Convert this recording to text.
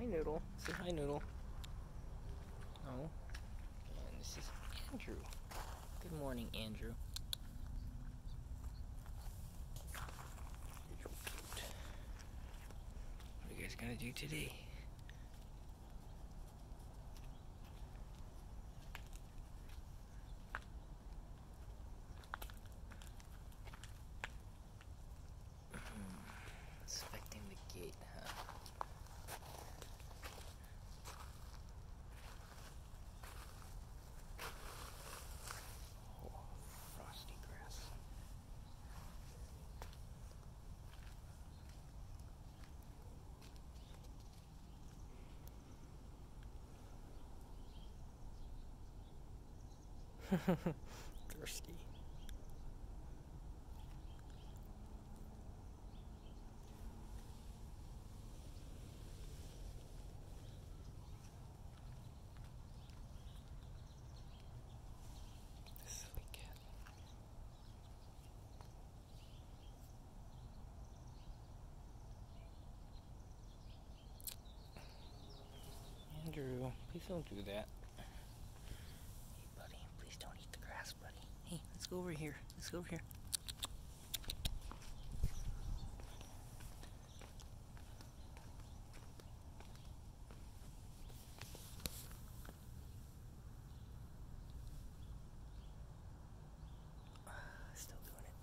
Noodle. Say hi, Noodle. Oh. And this is Andrew. Good morning, Andrew. You're so cute. What are you guys gonna do today? Inspecting the gate, huh? Oh, frosty grass. Thirsty. Silly cat. Andrew, please don't do that. Hey, buddy, please don't eat the grass, buddy. Hey, let's go over here. Let's go over here. Still doing it.